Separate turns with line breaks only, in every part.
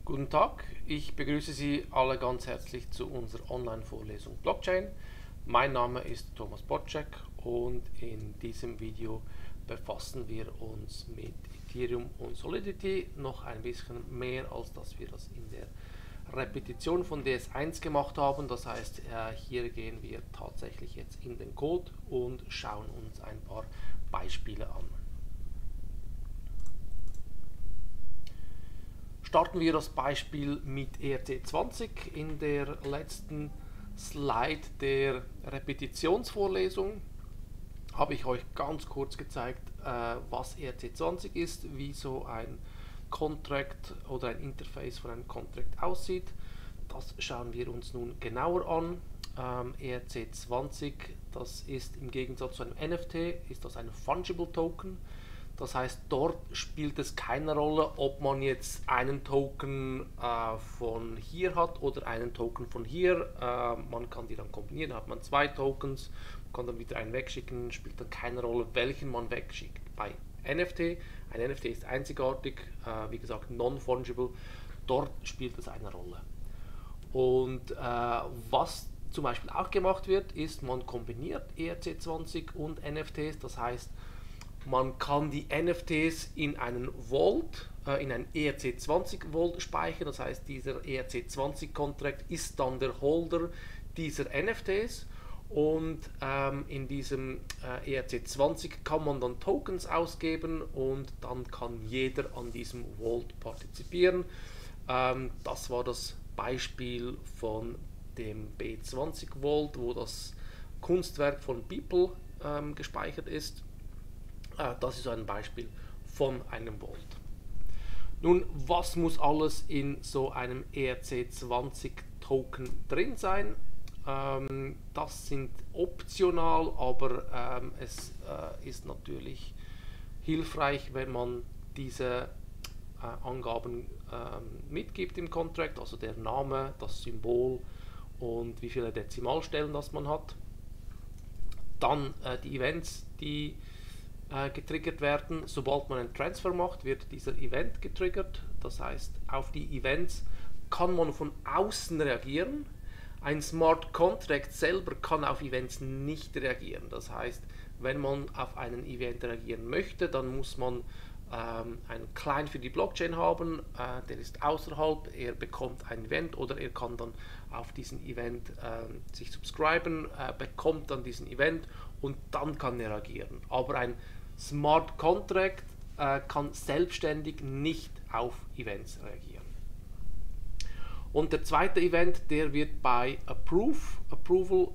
Guten Tag, ich begrüße Sie alle ganz herzlich zu unserer Online-Vorlesung Blockchain. Mein Name ist Thomas Boczek und in diesem Video befassen wir uns mit Ethereum und Solidity noch ein bisschen mehr, als dass wir das in der Repetition von DS1 gemacht haben. Das heißt, hier gehen wir tatsächlich jetzt in den Code und schauen uns ein paar Beispiele an. Starten wir das Beispiel mit ERC20. In der letzten Slide der Repetitionsvorlesung habe ich euch ganz kurz gezeigt, was ERC20 ist, wie so ein Contract oder ein Interface von einem Contract aussieht. Das schauen wir uns nun genauer an. ERC20, das ist im Gegensatz zu einem NFT, ist das ein Fungible Token. Das heißt, dort spielt es keine Rolle, ob man jetzt einen Token von hier hat oder einen Token von hier. Man kann die dann kombinieren, hat man zwei Tokens, kann dann wieder einen wegschicken, spielt dann keine Rolle, welchen man wegschickt. Bei NFT, ein NFT ist einzigartig, wie gesagt non-fungible, dort spielt es eine Rolle. Und was zum Beispiel auch gemacht wird, ist, man kombiniert ERC20 und NFTs, das heißt, man kann die NFTs in einen Vault, in ein ERC20 Vault speichern. Das heißt, dieser ERC20 Contract ist dann der Holder dieser NFTs. Und in diesem ERC20 kann man dann Tokens ausgeben und dann kann jeder an diesem Vault partizipieren. Das war das Beispiel von dem B20 Vault, wo das Kunstwerk von Beeple gespeichert ist. Das ist ein Beispiel von einem Vault. Nun, was muss alles in so einem ERC20 Token drin sein? Das sind optional, aber es ist natürlich hilfreich, wenn man diese Angaben mitgibt im Contract, also der Name, das Symbol und wie viele Dezimalstellen das man hat. Dann die Events, die getriggert werden. Sobald man einen Transfer macht, wird dieser Event getriggert. Das heißt, auf die Events kann man von außen reagieren. Ein Smart Contract selber kann auf Events nicht reagieren. Das heißt, wenn man auf einen Event reagieren möchte, dann muss man einen Client für die Blockchain haben, der ist außerhalb, er bekommt ein Event oder er kann dann auf diesen Event sich subscriben, bekommt dann diesen Event und dann kann er reagieren. Aber ein Smart Contract kann selbstständig nicht auf Events reagieren. Und der zweite Event, der wird bei Approval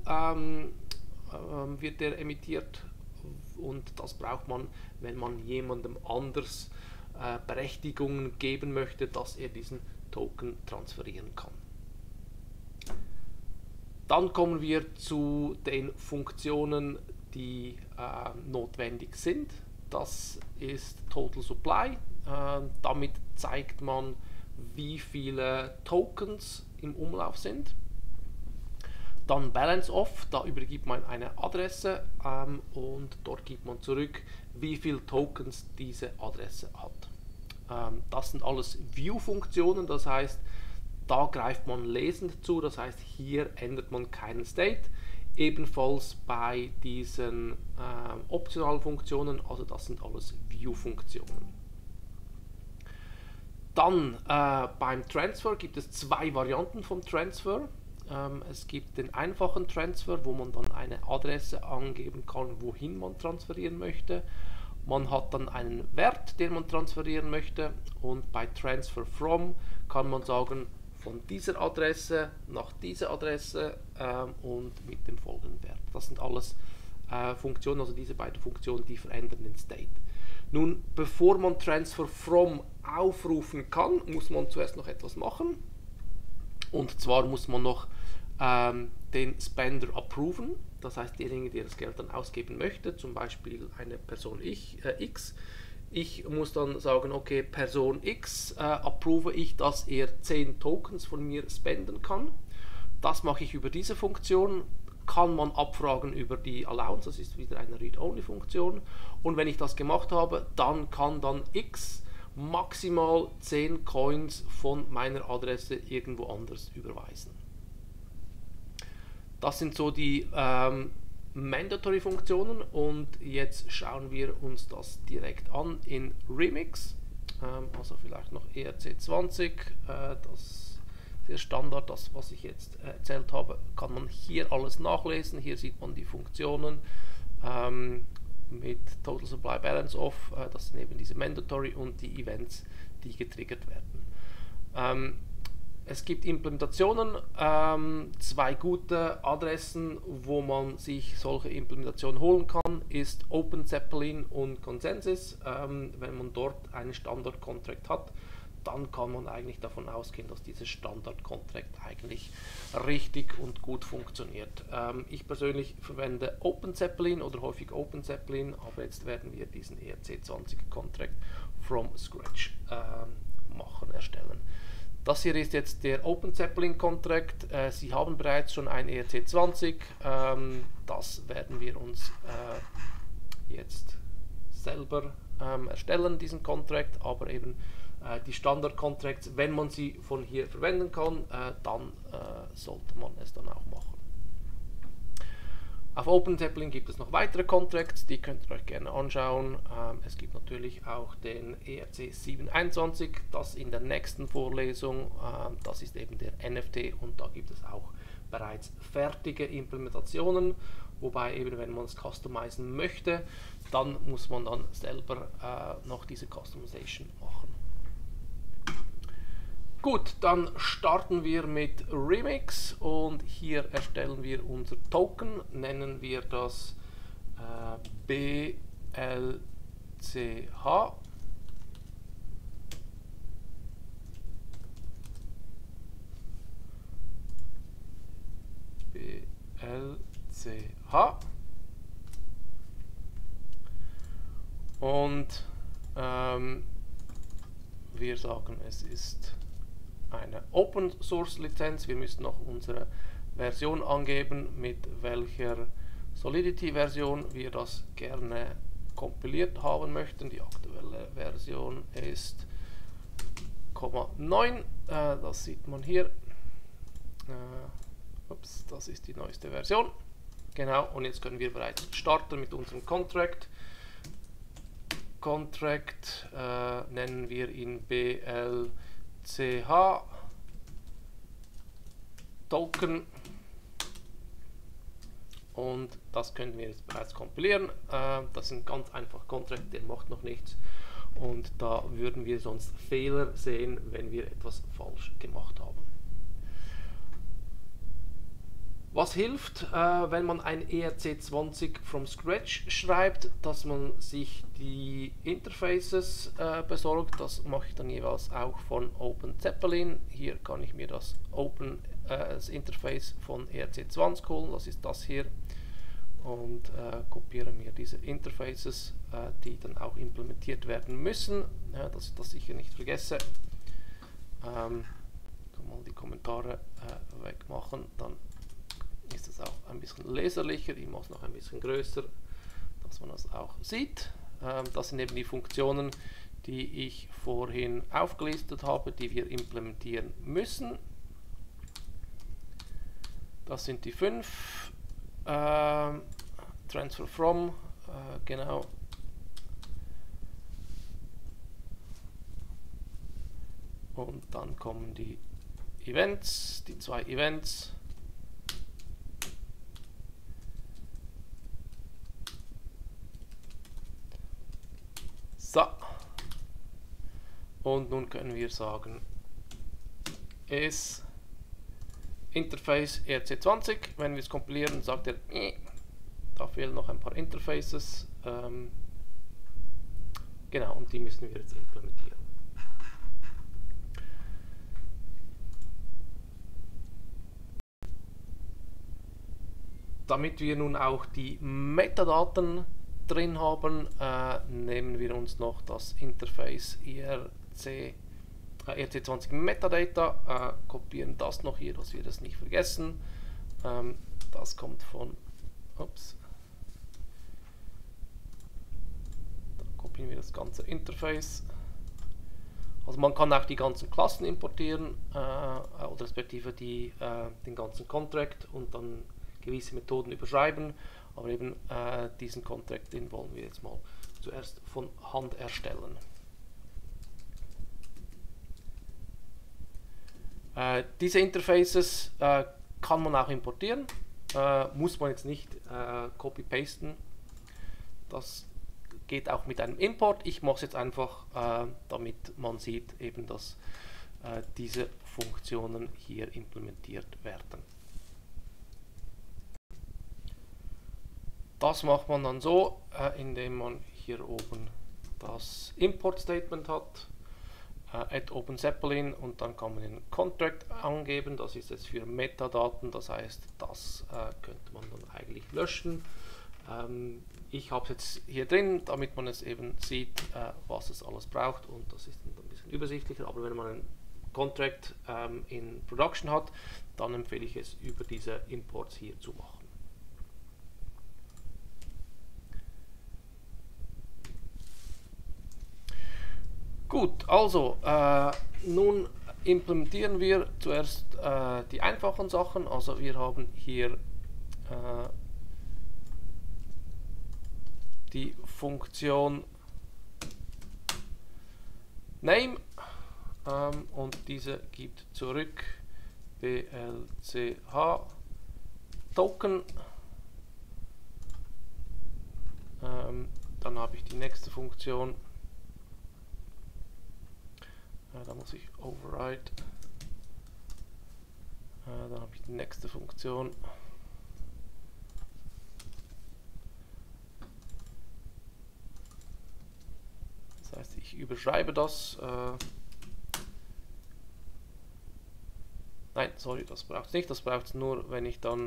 wird der emittiert und das braucht man, wenn man jemandem anders Berechtigungen geben möchte, dass er diesen Token transferieren kann. Dann kommen wir zu den Funktionen, die notwendig sind. Das ist Total Supply. Damit zeigt man, wie viele Tokens im Umlauf sind. Dann Balance Off, da übergibt man eine Adresse und dort gibt man zurück, wie viele Tokens diese Adresse hat. Das sind alles View-Funktionen, das heißt, da greift man lesend zu, das heißt, hier ändert man keinen State. Ebenfalls bei diesen optionalen Funktionen, also das sind alles View-Funktionen. Dann beim Transfer gibt es zwei Varianten vom Transfer. Es gibt den einfachen Transfer, wo man dann eine Adresse angeben kann, wohin man transferieren möchte. Man hat dann einen Wert, den man transferieren möchte, und bei Transfer From kann man sagen, von dieser Adresse nach dieser Adresse und mit dem folgenden Wert. Das sind alles Funktionen, also diese beiden Funktionen, die verändern den State. Nun, bevor man Transfer From aufrufen kann, muss man zuerst noch etwas machen. Und zwar muss man noch den Spender approven. Das heißt, derjenige, der das Geld dann ausgeben möchte, zum Beispiel eine Person X. Ich muss dann sagen, okay, Person X approve ich, dass er 10 Tokens von mir spenden kann. Das mache ich über diese Funktion. Kann man abfragen über die Allowance, das ist wieder eine Read-Only-Funktion. Und wenn ich das gemacht habe, dann kann dann X maximal 10 Coins von meiner Adresse irgendwo anders überweisen. Das sind so die Mandatory-Funktionen und jetzt schauen wir uns das direkt an in Remix. Also vielleicht noch ERC20, das der Standard, das was ich jetzt erzählt habe, kann man hier alles nachlesen. Hier sieht man die Funktionen mit Total Supply Balance Off, das sind eben diese Mandatory und die Events, die getriggert werden. Es gibt Implementationen, zwei gute Adressen, wo man sich solche Implementationen holen kann, ist OpenZeppelin und Consensus. Wenn man dort einen Standard-Contract hat, dann kann man eigentlich davon ausgehen, dass dieses Standard-Contract eigentlich richtig und gut funktioniert. Ich persönlich verwende OpenZeppelin oder häufig OpenZeppelin, aber jetzt werden wir diesen ERC20-Contract from scratch erstellen. Das hier ist jetzt der OpenZeppelin-Contract. Sie haben bereits schon ein ERC20. Das werden wir uns jetzt selber erstellen, diesen Contract, aber eben die Standard-Contracts, wenn man sie von hier verwenden kann, dann sollte man es dann auch machen. Auf OpenZeppelin gibt es noch weitere Contracts, die könnt ihr euch gerne anschauen. Es gibt natürlich auch den ERC 721, das in der nächsten Vorlesung, das ist eben der NFT und da gibt es auch bereits fertige Implementationen, wobei eben wenn man es customizen möchte, dann muss man dann selber noch diese Customization machen. Gut, dann starten wir mit Remix und hier erstellen wir unser Token, nennen wir das BLCH. BLCH. Und wir sagen, es ist eine Open Source Lizenz. Wir müssen noch unsere Version angeben, mit welcher Solidity Version wir das gerne kompiliert haben möchten. Die aktuelle Version ist 9, das sieht man hier. Ups, das ist die neueste Version. Genau, und jetzt können wir bereits starten mit unserem Contract. Contract nennen wir ihn BLCH Token und das können wir jetzt bereits kompilieren. Das ist ein ganz einfacher Contract, der macht noch nichts und da würden wir sonst Fehler sehen, wenn wir etwas falsch gemacht haben. Was hilft, wenn man ein ERC20 from scratch schreibt, dass man sich die Interfaces besorgt. Das mache ich dann jeweils auch von OpenZeppelin. Hier kann ich mir das Interface von ERC20 holen, das ist das hier, und kopiere mir diese Interfaces, die dann auch implementiert werden müssen, dass ich das sicher nicht vergesse. Kann mal die Kommentare wegmachen, dann ist es auch ein bisschen leserlicher. Ich mache es noch ein bisschen größer, dass man das auch sieht. Das sind eben die Funktionen, die ich vorhin aufgelistet habe, die wir implementieren müssen. Das sind die 5. Transfer from, genau. Und dann kommen die Events, die 2 Events. So, und nun können wir sagen, ist Interface ERC20, wenn wir es kompilieren, sagt er, da fehlen noch ein paar Interfaces, genau, und die müssen wir jetzt implementieren. Damit wir nun auch die Metadaten drin haben, nehmen wir uns noch das Interface ERC20 Metadata, kopieren das noch hier, dass wir das nicht vergessen. Das kommt von, ups, dann kopieren wir das ganze Interface Also man kann auch die ganzen Klassen importieren oder respektive den ganzen Contract und dann gewisse Methoden überschreiben, aber eben diesen Contract, den wollen wir jetzt mal zuerst von Hand erstellen. Diese Interfaces kann man auch importieren, muss man jetzt nicht copy-pasten. Das geht auch mit einem Import. Ich mache es jetzt einfach, damit man sieht, eben, dass diese Funktionen hier implementiert werden. Das macht man dann so, indem man hier oben das Import-Statement hat, add OpenZeppelin, und dann kann man den Contract angeben. Das ist jetzt für Metadaten, das heißt, das könnte man dann eigentlich löschen. Ich habe es jetzt hier drin, damit man es eben sieht, was es alles braucht, und das ist dann ein bisschen übersichtlicher. Aber wenn man einen Contract in Production hat, dann empfehle ich es, über diese Imports hier zu machen. Gut, also nun implementieren wir zuerst die einfachen Sachen. Also wir haben hier die Funktion Name und diese gibt zurück blch Token. Dann habe ich die nächste Funktion. Da muss ich override. Dann habe ich die nächste Funktion. Das heißt, ich überschreibe das. Nein, sorry, das braucht es nicht. Das braucht es nur, wenn ich dann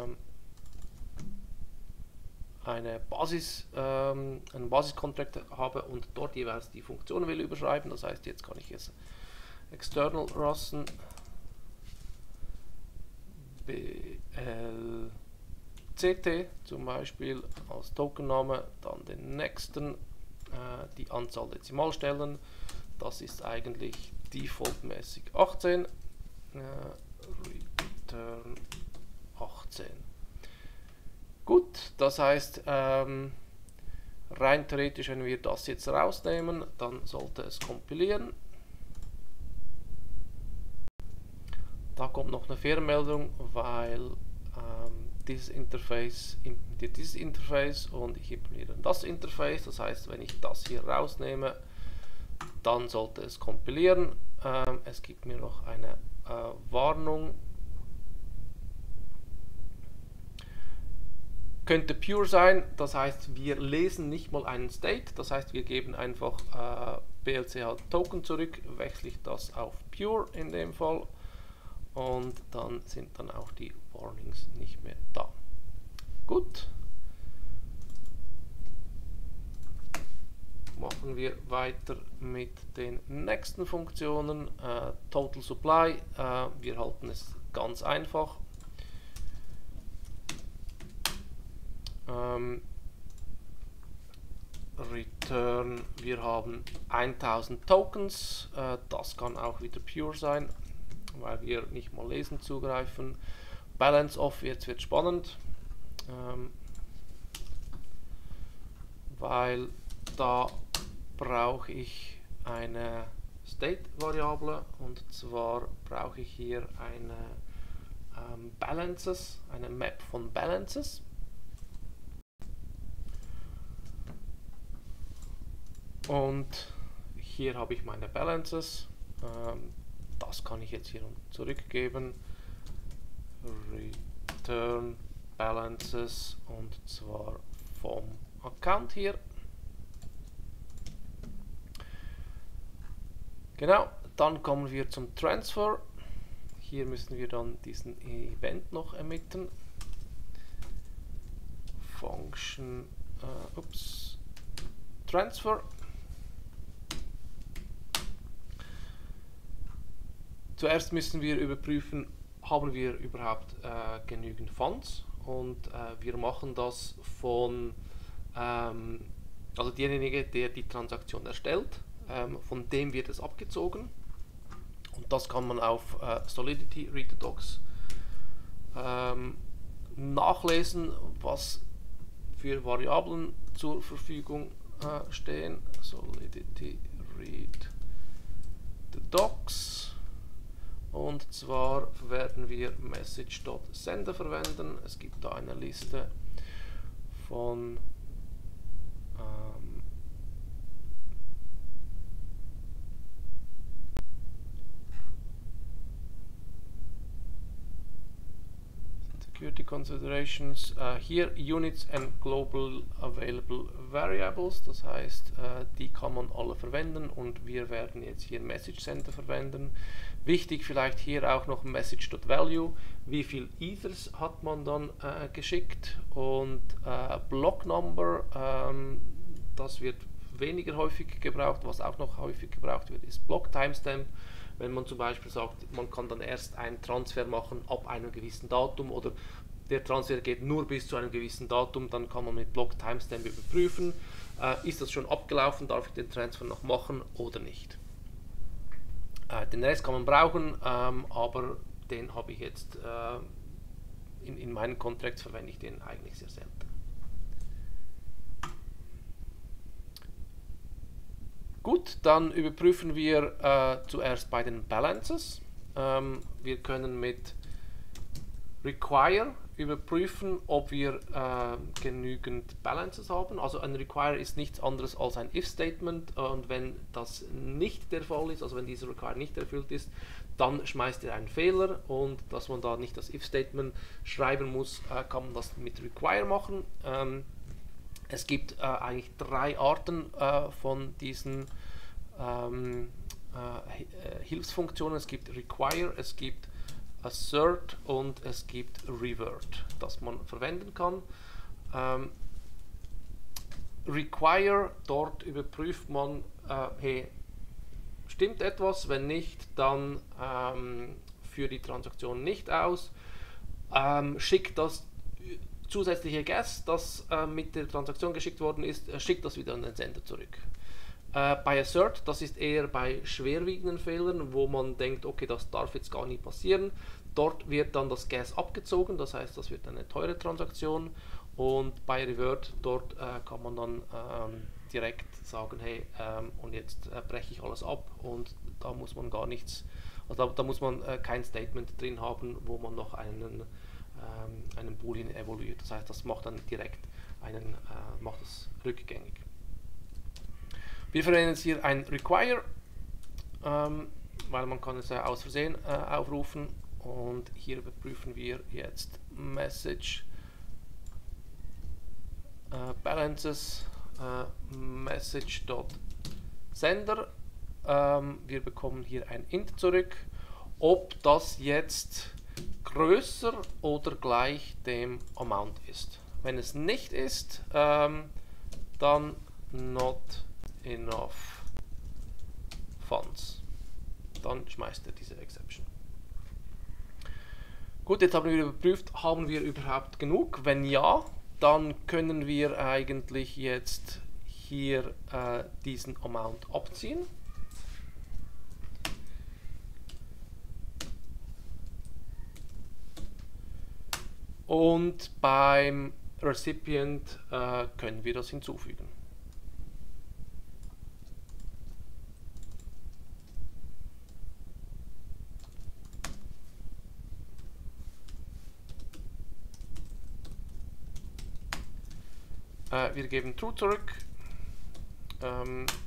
einen Basis-Contract habe und dort jeweils die Funktion will überschreiben. Das heißt, jetzt kann ich es external rassen blct zum Beispiel als Tokenname, dann den nächsten, die Anzahl Dezimalstellen, das ist eigentlich defaultmäßig 18, return 18. Gut, das heißt, rein theoretisch, wenn wir das jetzt rausnehmen, dann sollte es kompilieren. Da kommt noch eine Fehlermeldung, weil dieses Interface implementiert dieses Interface und ich implementiere das Interface. Das heißt, wenn ich das hier rausnehme, dann sollte es kompilieren. Es gibt mir noch eine Warnung. Könnte pure sein, das heißt, wir lesen nicht mal einen State, das heißt, wir geben einfach blch Token zurück, wechsle ich das auf pure in dem Fall, und dann sind dann auch die Warnings nicht mehr da. Gut. Machen wir weiter mit den nächsten Funktionen. Total Supply, wir halten es ganz einfach. Return, wir haben 1000 Tokens, das kann auch wieder pure sein, weil wir nicht mal lesen zugreifen. Balance of, jetzt wird spannend, weil da brauche ich eine State-Variable, und zwar brauche ich hier eine Balances, eine Map von Balances. Und hier habe ich meine Balances. Das kann ich jetzt hier zurückgeben. Return Balances, und zwar vom Account hier. Genau, dann kommen wir zum Transfer. Hier müssen wir dann diesen Event noch emitten. Function Transfer. Zuerst müssen wir überprüfen, haben wir überhaupt genügend Funds, und wir machen das von, also derjenige, der die Transaktion erstellt, von dem wird es abgezogen. Und das kann man auf Solidity Reader Docs nachlesen, was für Variablen zur Verfügung stehen. Solidity Read the Docs. Und zwar werden wir message.sender verwenden. Es gibt da eine Liste von Security Considerations. Hier Units and Global Available Variables, das heißt, die kann man alle verwenden und wir werden jetzt hier Message Center verwenden. Wichtig vielleicht hier auch noch Message.value, wie viel Ethers hat man dann geschickt, und Block Number, das wird weniger häufig gebraucht. Was auch noch häufig gebraucht wird, ist Block Timestamp. Wenn man zum Beispiel sagt, man kann dann erst einen Transfer machen ab einem gewissen Datum oder der Transfer geht nur bis zu einem gewissen Datum, dann kann man mit Block Timestamp überprüfen, ist das schon abgelaufen, darf ich den Transfer noch machen oder nicht. Den Rest kann man brauchen, aber den habe ich jetzt in meinen Contracts verwende ich den eigentlich sehr selten. Gut, dann überprüfen wir zuerst bei den Balances. Wir können mit Require überprüfen, ob wir genügend Balances haben. Also ein Require ist nichts anderes als ein If-Statement, und wenn das nicht der Fall ist, also wenn dieser Require nicht erfüllt ist, dann schmeißt er einen Fehler, und dass man da nicht das If-Statement schreiben muss, kann man das mit Require machen. Es gibt eigentlich drei Arten von diesen Hilfsfunktionen. Es gibt Require, es gibt Assert und es gibt Revert, das man verwenden kann. Require, dort überprüft man, hey, stimmt etwas? Wenn nicht, dann führt die Transaktion nicht aus. Schickt das zusätzliche Gas, das mit der Transaktion geschickt worden ist, schickt das wieder an den Sender zurück. Bei Assert, das ist eher bei schwerwiegenden Fehlern, wo man denkt, okay, das darf jetzt gar nicht passieren. Dort wird dann das Gas abgezogen, das heißt, das wird eine teure Transaktion. Und bei Revert, dort kann man dann direkt sagen, hey, und jetzt breche ich alles ab, und da muss man gar nichts, also da muss man kein Statement drin haben, wo man noch einen Boolean evaluiert. Das heißt, das macht dann direkt macht es rückgängig. Wir verwenden jetzt hier ein Require, weil man kann es ja aus Versehen aufrufen, und hier überprüfen wir jetzt Message Balances Message.sender. Wir bekommen hier ein Int zurück, ob das jetzt größer oder gleich dem Amount ist. Wenn es nicht ist, dann not enough funds. Dann schmeißt er diese Exception. Gut, jetzt haben wir überprüft, haben wir überhaupt genug? Wenn ja, dann können wir eigentlich jetzt hier diesen Amount abziehen. Und beim Recipient können wir das hinzufügen. Wir geben True zurück. Da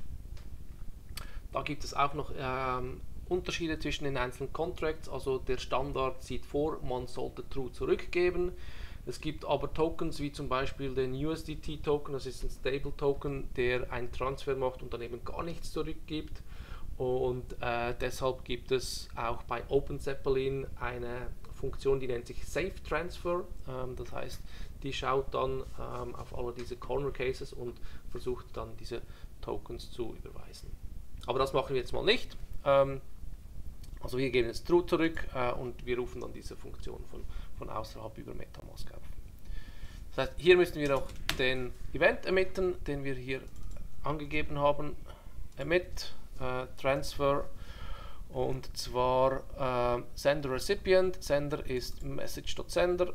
gibt es auch noch Unterschiede zwischen den einzelnen Contracts. Also der Standard sieht vor, man sollte True zurückgeben. Es gibt aber Tokens wie zum Beispiel den USDT-Token, das ist ein Stable-Token, der einen Transfer macht und dann eben gar nichts zurückgibt. Und deshalb gibt es auch bei OpenZeppelin eine Funktion, die nennt sich Safe Transfer. Das heißt, die schaut dann auf alle diese Corner Cases und versucht dann diese Tokens zu überweisen. Aber das machen wir jetzt mal nicht. Also wir geben jetzt True zurück und wir rufen dann diese Funktion von außerhalb über Metamask auf. Das heißt, hier müssen wir auch den Event emitten, den wir hier angegeben haben. emit, transfer, und zwar Sender Recipient. Sender ist Message.Sender.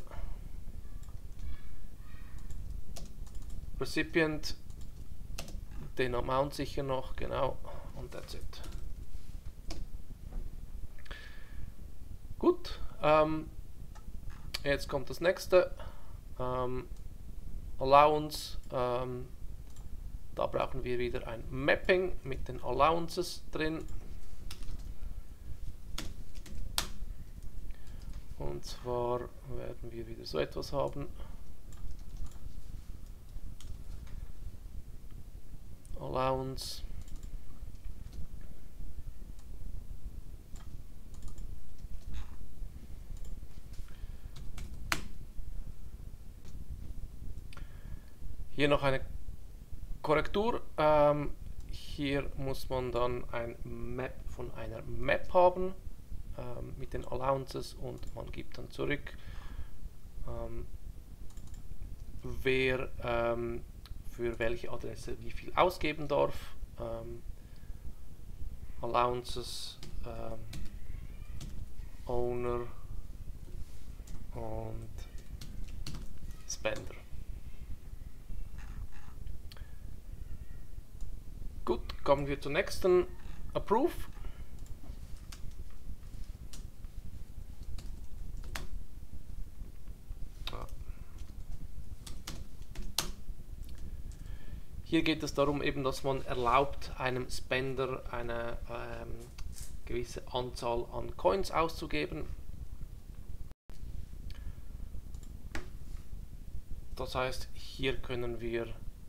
Recipient, den Amount sicher noch, genau, und that's it. Gut, jetzt kommt das nächste. Allowance, da brauchen wir wieder ein Mapping mit den Allowances drin. Und zwar werden wir wieder so etwas haben. Allowance. Hier noch eine Korrektur. Hier muss man dann ein Map von einer Map haben mit den Allowances, und man gibt dann zurück, wer für welche Adresse wie viel ausgeben darf. Allowances, Owner und Spender. Gut, kommen wir zur nächsten, Approve. Hier geht es darum, eben, dass man erlaubt, einem Spender eine gewisse Anzahl an Coins auszugeben. Das heißt, hier können wir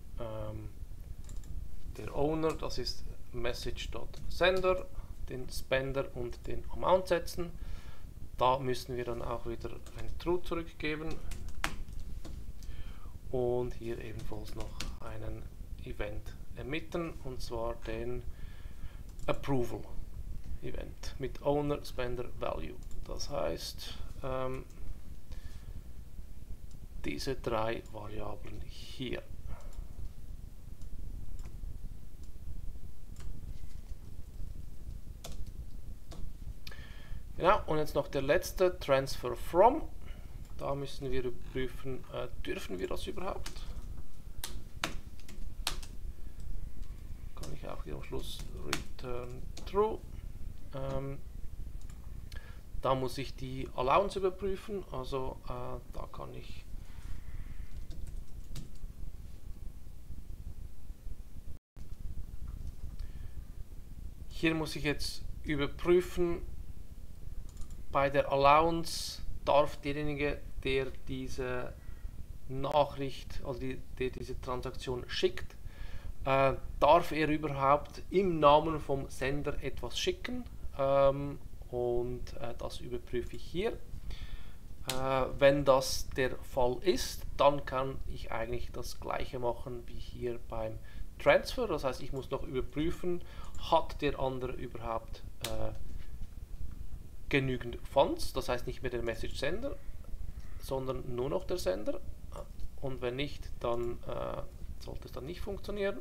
der Owner, das ist Message.Sender, den Spender und den Amount setzen. Da müssen wir dann auch wieder ein True zurückgeben. Und hier ebenfalls noch einen Event emitten, und zwar den Approval Event mit Owner, Spender, Value. Das heißt, diese drei Variablen hier. Genau, und jetzt noch der letzte, Transfer From. Da müssen wir prüfen, dürfen wir das überhaupt? Kann ich auch hier am Schluss Return True. Da muss ich die Allowance überprüfen, also da kann ich hier muss ich jetzt überprüfen, bei der Allowance darf derjenige, der diese Nachricht, also der diese Transaktion schickt, darf er überhaupt im Namen vom Sender etwas schicken, und das überprüfe ich hier. Wenn das der Fall ist, dann kann ich eigentlich das gleiche machen wie hier beim Transfer. Das heißt, ich muss noch überprüfen, hat der andere überhaupt genügend Funds, das heißt nicht mehr der Message-Sender, sondern nur noch der Sender, und wenn nicht, dann sollte es dann nicht funktionieren.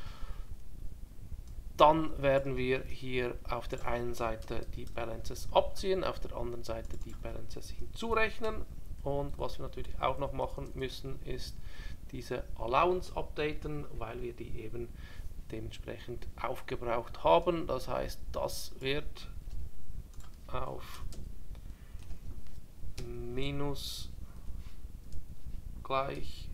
Dann werden wir hier auf der einen Seite die Balances abziehen, auf der anderen Seite die Balances hinzurechnen, und was wir natürlich auch noch machen müssen, ist diese Allowance updaten, weil wir die eben dementsprechend aufgebraucht haben. Das heißt, das wird auf minus gleich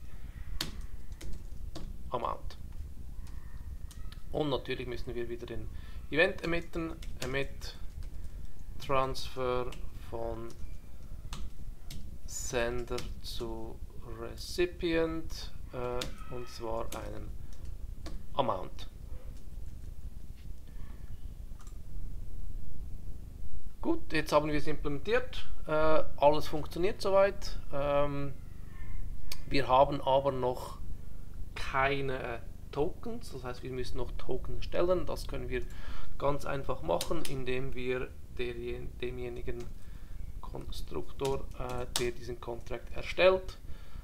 Amount. Und natürlich müssen wir wieder den Event emitten, emit Transfer von Sender zu Recipient, und zwar einen Amount. Gut, jetzt haben wir es implementiert, alles funktioniert soweit. Wir haben aber noch keine Tokens, das heißt, wir müssen noch Token stellen. Das können wir ganz einfach machen, indem wir demjenigen Konstruktor, der diesen Contract erstellt,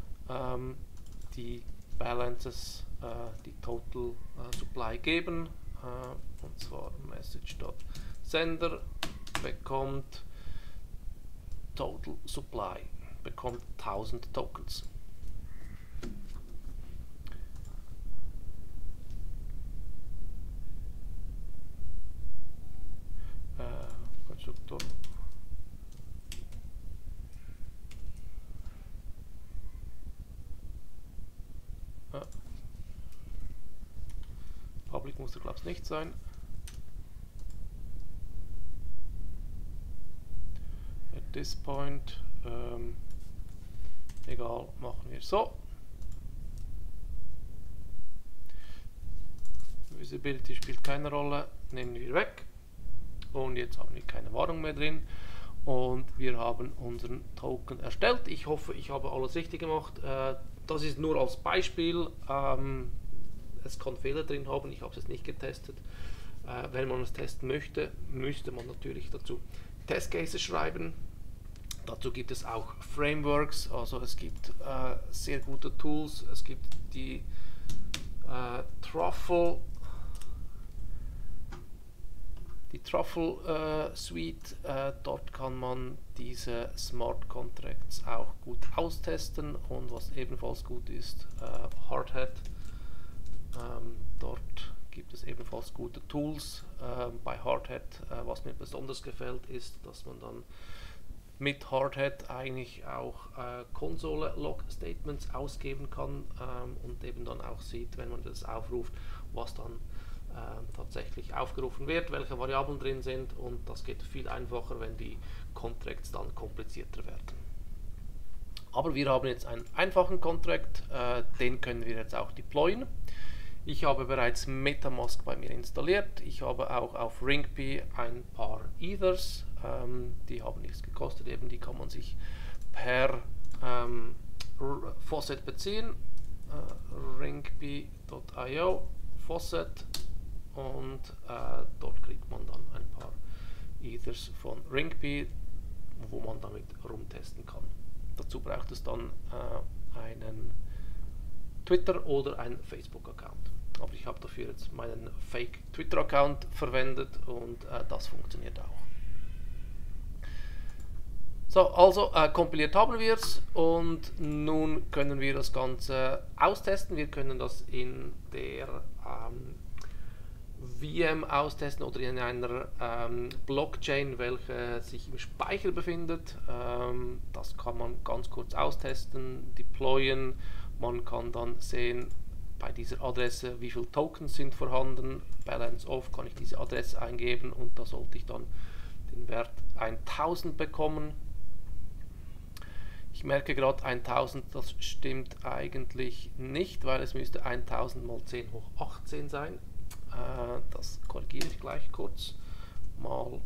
die Balances, die Total Supply geben, und zwar Message.Sender bekommt Total Supply, bekommt 1000 Tokens. Konstruktor. Public muss der, glaube ich, nicht sein. At this point, egal, machen wir so. Visibility spielt keine Rolle, nehmen wir weg. Und jetzt haben wir keine Warnung mehr drin. Und wir haben unseren Token erstellt. Ich hoffe, ich habe alles richtig gemacht. Das ist nur als Beispiel. Es kann Fehler drin haben, ich habe es nicht getestet. Wenn man es testen möchte, müsste man natürlich dazu Testcases schreiben. Dazu gibt es auch Frameworks, also es gibt sehr gute Tools. Es gibt die Truffle Suite. Dort kann man diese Smart Contracts auch gut austesten, und was ebenfalls gut ist, Hardhat. Dort gibt es ebenfalls gute Tools. Bei Hardhat, was mir besonders gefällt, ist, dass man dann mit Hardhat eigentlich auch Konsole-Log-Statements ausgeben kann und eben dann auch sieht, wenn man das aufruft, was dann tatsächlich aufgerufen wird, welche Variablen drin sind, und das geht viel einfacher, wenn die Contracts dann komplizierter werden. Aber wir haben jetzt einen einfachen Contract, den können wir jetzt auch deployen. Ich habe bereits Metamask bei mir installiert. Ich habe auch auf Ringp ein paar Ethers, die haben nichts gekostet, eben die kann man sich per Faucet beziehen. Ringp.io Faucet, und dort kriegt man dann ein paar Ethers von Ringp, wo man damit rumtesten kann. Dazu braucht es dann einen Twitter oder einen Facebook-Account. Aber ich habe dafür jetzt meinen Fake-Twitter-Account verwendet, und das funktioniert auch. So, also kompiliert haben wir es, und nun können wir das Ganze austesten. Wir können das in der VM austesten oder in einer Blockchain, welche sich im Speicher befindet. Das kann man ganz kurz austesten, deployen. Man kann dann sehen bei dieser Adresse, wie viele Tokens sind vorhanden. Balance of kann ich diese Adresse eingeben, und da sollte ich dann den Wert 1000 bekommen. Ich merke gerade 1000, das stimmt eigentlich nicht, weil es müsste 1000 mal 10 hoch 18 sein. Das korrigiere ich gleich kurz mal.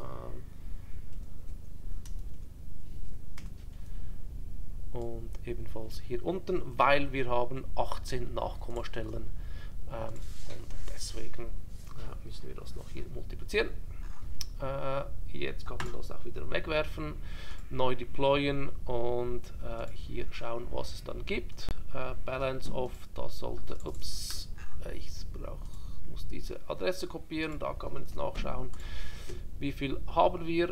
Und ebenfalls hier unten, weil wir haben 18 Nachkommastellen, und deswegen müssen wir das noch hier multiplizieren. Jetzt kann man das auch wieder wegwerfen, neu deployen und hier schauen, was es dann gibt. Balance of, das sollte, ups, ich muss diese Adresse kopieren, da kann man jetzt nachschauen, wie viel haben wir,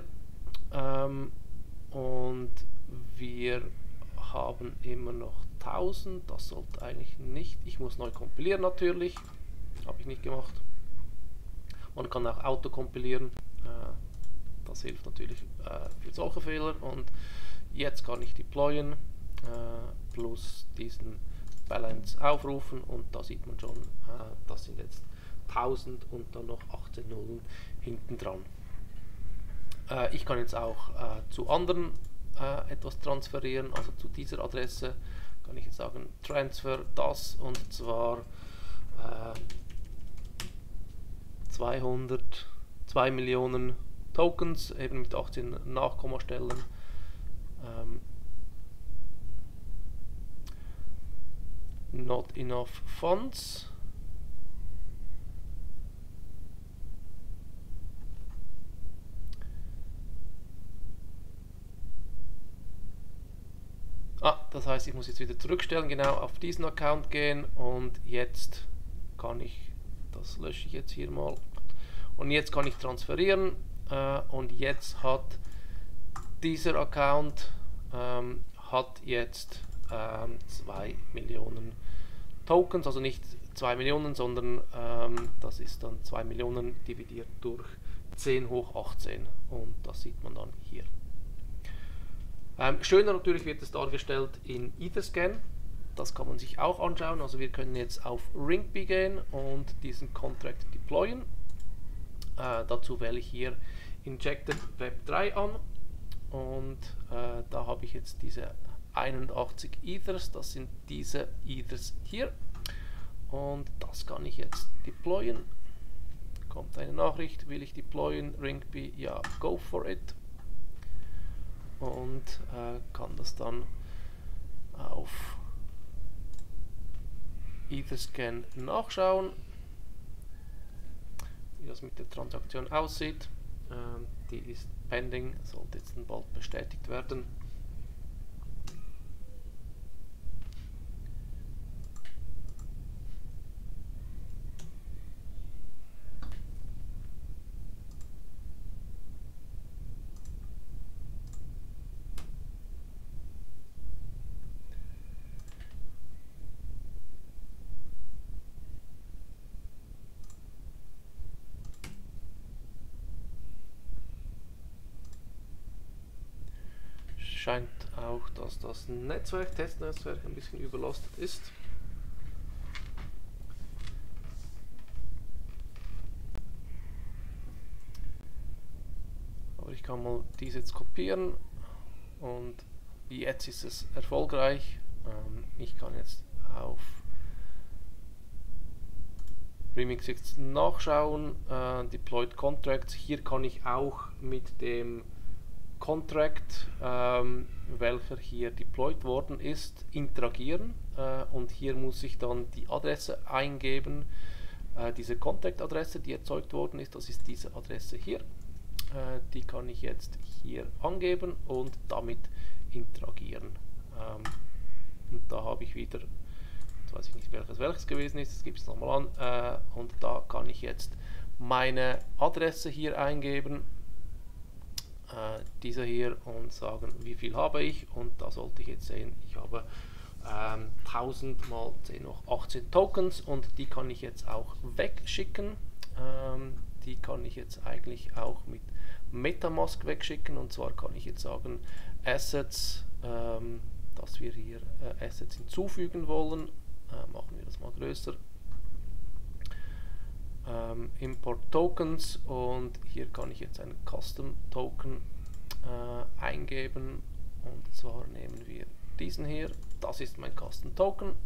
und wir haben immer noch 1000, das sollte eigentlich nicht, ich muss neu kompilieren natürlich, habe ich nicht gemacht. Man kann auch autokompilieren, das hilft natürlich für solche Fehler, und jetzt kann ich deployen, plus diesen Balance aufrufen, und da sieht man schon, das sind jetzt 1000 und dann noch 18 Nullen hinten dran. Ich kann jetzt auch zu anderen etwas transferieren, also zu dieser Adresse kann ich jetzt sagen Transfer das, und zwar 2 Millionen Tokens, eben mit 18 Nachkommastellen. Not enough funds. Das heißt, ich muss jetzt wieder zurückstellen, genau auf diesen Account gehen, und jetzt kann ich Das lösche ich jetzt hier mal. Und jetzt kann ich transferieren und jetzt hat dieser Account hat jetzt 2 Millionen Tokens, also nicht 2 Millionen, sondern das ist dann 2 Millionen dividiert durch 10 hoch 18 und das sieht man dann hier. Schöner natürlich wird es dargestellt in Etherscan. Das kann man sich auch anschauen. Also wir können jetzt auf Ringby gehen und diesen Contract deployen. Dazu wähle ich hier Injected Web 3 an und da habe ich jetzt diese 81 Ethers. Das sind diese Ethers hier und das kann ich jetzt deployen. Kommt eine Nachricht, will ich deployen? Ringby, ja, go for it. Und kann das dann auf Etherscan nachschauen, wie das mit der Transaktion aussieht. Die ist pending, sollte jetzt dann bald bestätigt werden. Scheint auch, dass das Testnetzwerk ein bisschen überlastet ist. Aber ich kann mal dies jetzt kopieren und jetzt ist es erfolgreich. Ich kann jetzt auf Remix jetzt nachschauen, Deployed Contracts. Hier kann ich auch mit dem Contract, welcher hier deployed worden ist, interagieren und hier muss ich dann die Adresse eingeben, diese Contract-Adresse, die erzeugt worden ist, das ist diese Adresse hier, die kann ich jetzt hier angeben und damit interagieren. Und da habe ich wieder, jetzt weiß ich nicht welches gewesen ist, das gebe ich es nochmal an und da kann ich jetzt meine Adresse hier eingeben, dieser hier, und sagen, wie viel habe ich, und da sollte ich jetzt sehen, ich habe 1000 mal 10 hoch 18 Tokens und die kann ich jetzt auch wegschicken. Die kann ich jetzt eigentlich auch mit Metamask wegschicken, und zwar kann ich jetzt sagen Assets, dass wir hier Assets hinzufügen wollen. Machen wir das mal größer. Import Tokens, und hier kann ich jetzt einen Custom Token eingeben, und zwar nehmen wir diesen hier, das ist mein Custom Token,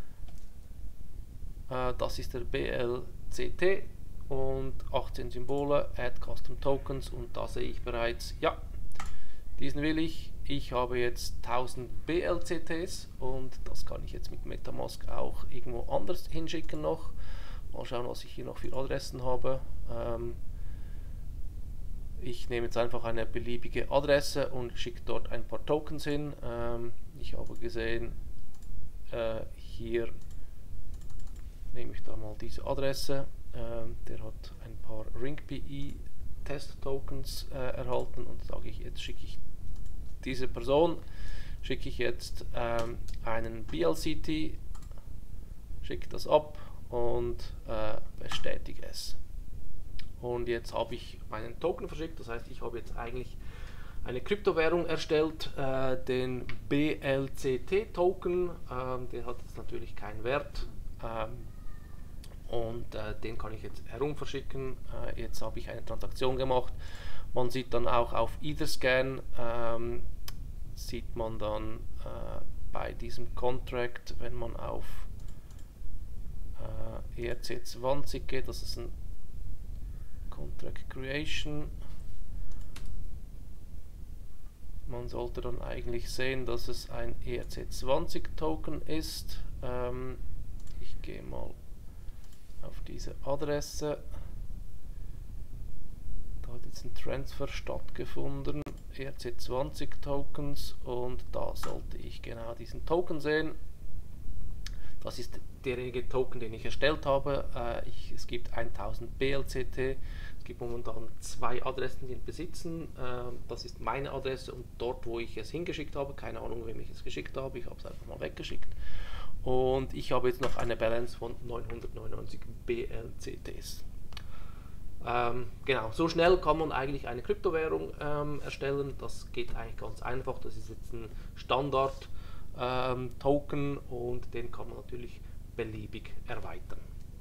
das ist der BLCT und 18 Symbole, Add Custom Tokens, und da sehe ich bereits, ja, diesen will ich. Ich habe jetzt 1000 BLCTs und das kann ich jetzt mit Metamask auch irgendwo anders hinschicken noch. Mal schauen, was ich hier noch für Adressen habe. Ich nehme jetzt einfach eine beliebige Adresse und schicke dort ein paar Tokens hin. Ich habe gesehen, hier nehme ich da mal diese Adresse. Der hat ein paar Ringby Test Tokens erhalten, und sage ich, jetzt schicke ich diese Person, schicke ich jetzt einen BLCT, schicke das ab und bestätige es. Und jetzt habe ich meinen Token verschickt, das heißt, ich habe jetzt eigentlich eine Kryptowährung erstellt, den BLCT-Token, der hat jetzt natürlich keinen Wert, und den kann ich jetzt herum verschicken. Jetzt habe ich eine Transaktion gemacht. Man sieht dann auch auf Etherscan, sieht man dann bei diesem Contract, wenn man auf ERC20 geht, das ist ein Contract Creation. Man sollte dann eigentlich sehen, dass es ein ERC20 Token ist. Ich gehe mal auf diese Adresse. Da hat jetzt ein Transfer stattgefunden, ERC20 Tokens, und da sollte ich genau diesen Token sehen. Das ist derjenige Token, den ich erstellt habe. Es gibt 1000 BLCT. Es gibt momentan 2 Adressen, die ihn besitzen. Das ist meine Adresse und dort, wo ich es hingeschickt habe, keine Ahnung, wem ich es geschickt habe, ich habe es einfach mal weggeschickt. Und ich habe jetzt noch eine Balance von 999 BLCTs. Genau, so schnell kann man eigentlich eine Kryptowährung erstellen. Das geht eigentlich ganz einfach. Das ist jetzt ein Standard Token und den kann man natürlich beliebig erweitern.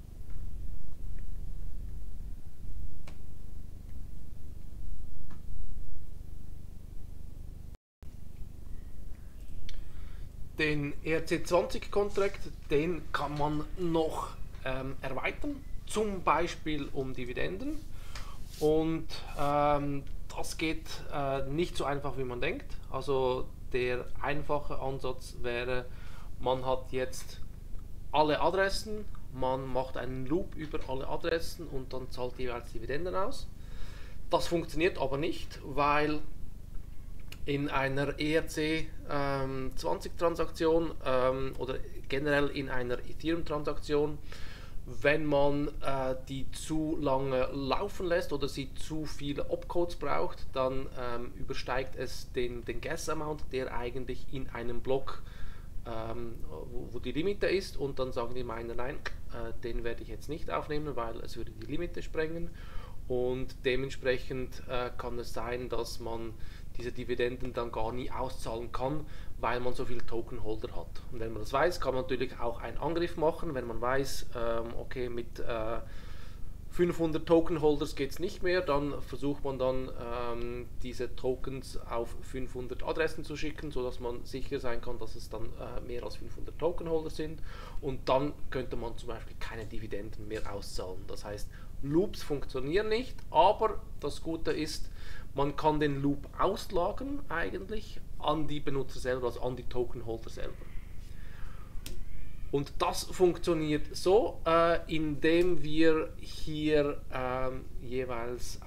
Den ERC20 Contract, den kann man noch erweitern, zum Beispiel um Dividenden. Und das geht nicht so einfach, wie man denkt. Also der einfache Ansatz wäre, man hat jetzt alle Adressen, man macht einen Loop über alle Adressen und dann zahlt jeweils Dividenden aus. Das funktioniert aber nicht, weil in einer ERC20-Transaktion oder generell in einer Ethereum-Transaktion, wenn man die zu lange laufen lässt oder sie zu viele Opcodes braucht, dann übersteigt es den Gas-Amount, der eigentlich in einem Block, wo die Limite ist, und dann sagen die Miner, nein, den werde ich jetzt nicht aufnehmen, weil es würde die Limite sprengen, und dementsprechend kann es sein, dass man diese Dividenden dann gar nie auszahlen kann, weil man so viele Tokenholder hat. Und wenn man das weiß, kann man natürlich auch einen Angriff machen. Wenn man weiß, okay, mit 500 Tokenholders geht es nicht mehr, dann versucht man dann diese Tokens auf 500 Adressen zu schicken, sodass man sicher sein kann, dass es dann mehr als 500 Tokenholder sind, und dann könnte man zum Beispiel keine Dividenden mehr auszahlen. Das heißt, Loops funktionieren nicht, aber das Gute ist, man kann den Loop auslagern eigentlich an die Benutzer selber, also an die Tokenholder selber. Und das funktioniert so, indem wir hier jeweils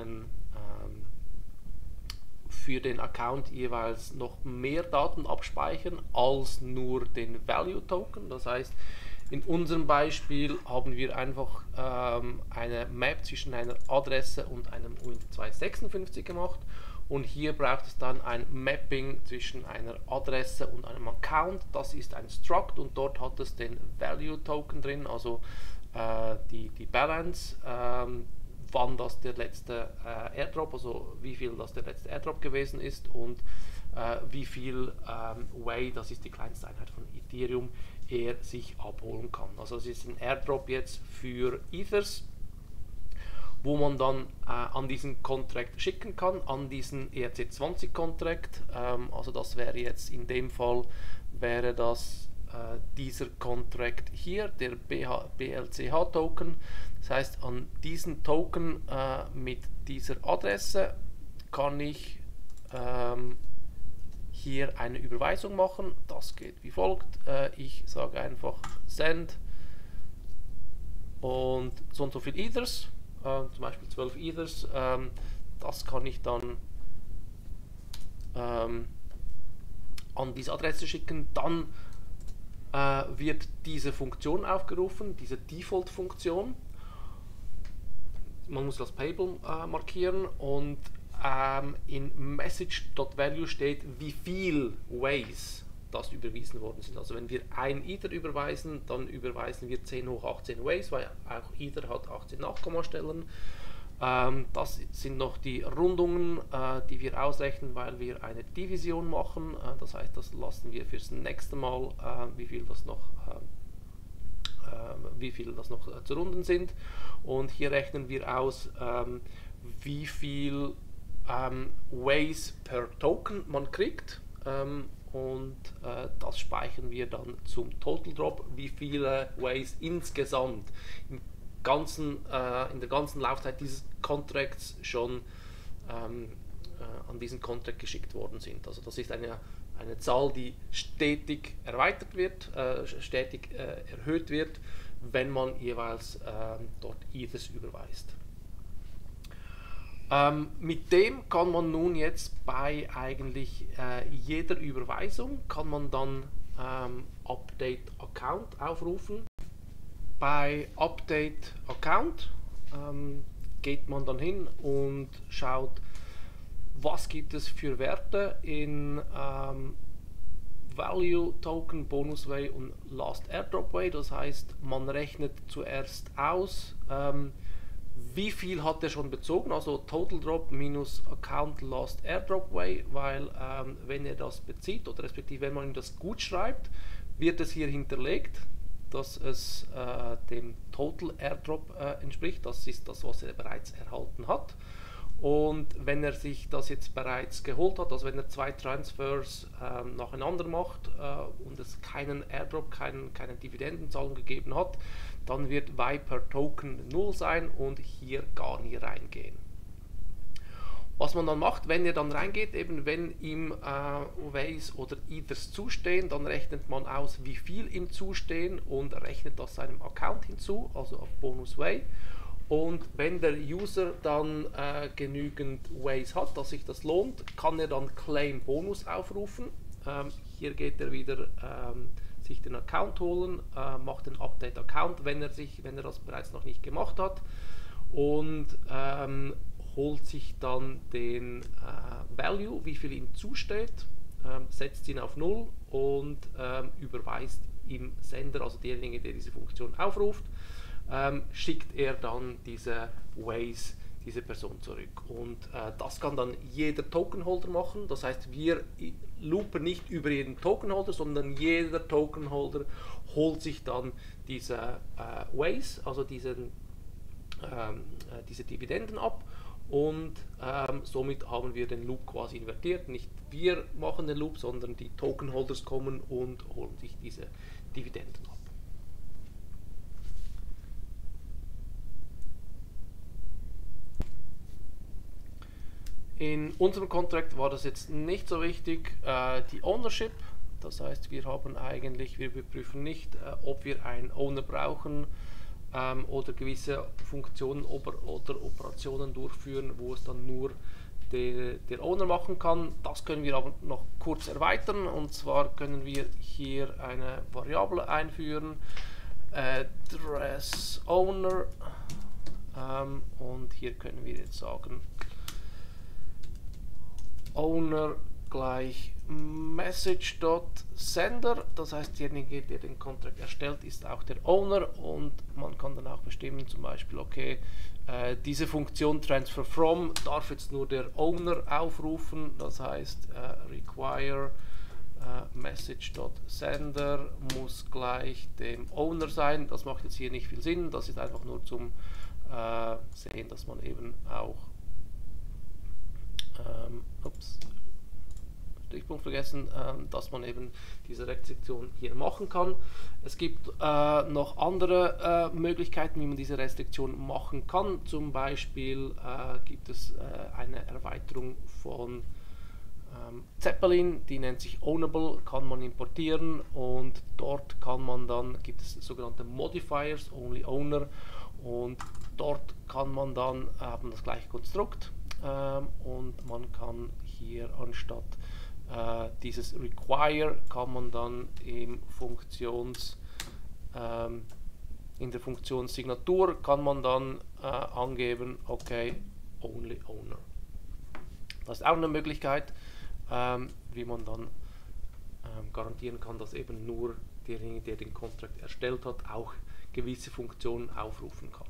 für den Account jeweils noch mehr Daten abspeichern als nur den Value Token. Das heißt, in unserem Beispiel haben wir einfach eine Map zwischen einer Adresse und einem UINT256 gemacht, und hier braucht es dann ein Mapping zwischen einer Adresse und einem Account. Das ist ein Struct und dort hat es den Value Token drin, also die Balance, wann das der letzte Airdrop, also wie viel das der letzte Airdrop gewesen ist, und wie viel Way, das ist die kleinste Einheit von Ethereum, er sich abholen kann. Also es ist ein Airdrop jetzt für Ethers, wo man dann an diesen Contract schicken kann, an diesen ERC20 Contract. Also das wäre jetzt in dem Fall, wäre das dieser Contract hier, der BLCH Token. Das heißt, an diesen Token mit dieser Adresse kann ich hier eine Überweisung machen. Das geht wie folgt. Ich sage einfach Send und so viel Ethers, zum Beispiel 12 Ethers. Das kann ich dann an diese Adresse schicken. Dann wird diese Funktion aufgerufen, diese Default-Funktion. Man muss das Payable markieren, und in Message.value steht, wie viel Ways das überwiesen worden sind. Also wenn wir ein Ether überweisen, dann überweisen wir 10 hoch 18 Ways, weil auch Ether hat 18 Nachkommastellen. Das sind noch die Rundungen, die wir ausrechnen, weil wir eine Division machen. Das heißt, das lassen wir fürs nächste Mal, wie viel das noch zu runden sind. Und hier rechnen wir aus, wie viel Ways per Token man kriegt, und das speichern wir dann zum Total Drop, wie viele Ways insgesamt in der ganzen Laufzeit dieses Contracts schon an diesen Contract geschickt worden sind. Also das ist eine Zahl, die stetig erweitert wird, stetig erhöht wird, wenn man jeweils dort Ethers überweist. Mit dem kann man nun jetzt bei eigentlich jeder Überweisung kann man dann Update Account aufrufen. Bei Update Account geht man dann hin und schaut, was gibt es für Werte in Value Token, Bonus Way und Last Airdrop Way. Das heißt, man rechnet zuerst aus, wie viel hat er schon bezogen, also Total Drop minus Account Last Airdrop Way, weil wenn er das bezieht oder respektive wenn man ihm das gut schreibt, wird es hier hinterlegt, dass es dem Total Airdrop entspricht. Das ist das, was er bereits erhalten hat. Und wenn er sich das jetzt bereits geholt hat, also wenn er 2 Transfers nacheinander macht und es keinen Airdrop, keine Dividendenzahlung gegeben hat, dann wird Y per Token 0 sein und hier gar nie reingehen. Was man dann macht, wenn er dann reingeht, eben wenn ihm Ways oder Ethers zustehen, dann rechnet man aus, wie viel ihm zustehen und rechnet das seinem Account hinzu, also auf Bonus Way. Und wenn der User dann genügend Ways hat, dass sich das lohnt, kann er dann Claim Bonus aufrufen. Hier geht er wieder sich den Account holen, macht den Update Account, wenn er das bereits noch nicht gemacht hat, und holt sich dann den Value, wie viel ihm zusteht, setzt ihn auf 0 und überweist im Sender, also derjenige, der diese Funktion aufruft, schickt er dann diese Ways diese Person zurück. Und das kann dann jeder Tokenholder machen. Das heißt, wir loopen nicht über jeden Tokenholder, sondern jeder Tokenholder holt sich dann diese Ways, also diese Dividenden ab. Und somit haben wir den Loop quasi invertiert. Nicht wir machen den Loop, sondern die Tokenholders kommen und holen sich diese Dividenden ab. In unserem Contract war das jetzt nicht so wichtig, die Ownership. Das heißt, wir prüfen nicht, ob wir einen Owner brauchen oder gewisse Funktionen oder Operationen durchführen, wo es dann nur der Owner machen kann. Das können wir aber noch kurz erweitern, und zwar können wir hier eine Variable einführen, address owner, und hier können wir jetzt sagen, Owner gleich Message.sender, das heißt, derjenige, der den Contract erstellt, ist auch der Owner, und man kann dann auch bestimmen, zum Beispiel, okay, diese Funktion Transfer From darf jetzt nur der Owner aufrufen, das heißt, require Message.sender muss gleich dem Owner sein. Das macht jetzt hier nicht viel Sinn, das ist einfach nur zum Sehen, dass man eben auch Stichpunkt vergessen, dass man eben diese Restriktion hier machen kann. Es gibt noch andere Möglichkeiten, wie man diese Restriktion machen kann. Zum Beispiel gibt es eine Erweiterung von Zeppelin, die nennt sich Ownable, kann man importieren, und dort kann man dann, gibt es sogenannte Modifiers, Only Owner, und dort kann man dann haben das gleiche Konstrukt. Und man kann hier anstatt dieses Require kann man dann in der Funktionssignatur kann man dann angeben, okay, Only Owner. Das ist auch eine Möglichkeit, wie man dann garantieren kann, dass eben nur derjenige, der den Contract erstellt hat, auch gewisse Funktionen aufrufen kann.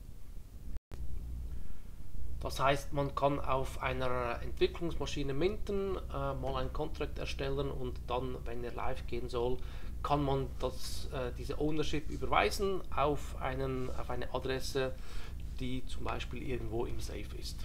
Das heißt, man kann auf einer Entwicklungsmaschine minten, mal einen Contract erstellen, und dann, wenn er live gehen soll, kann man diese Ownership überweisen auf eine Adresse, die zum Beispiel irgendwo im Safe ist.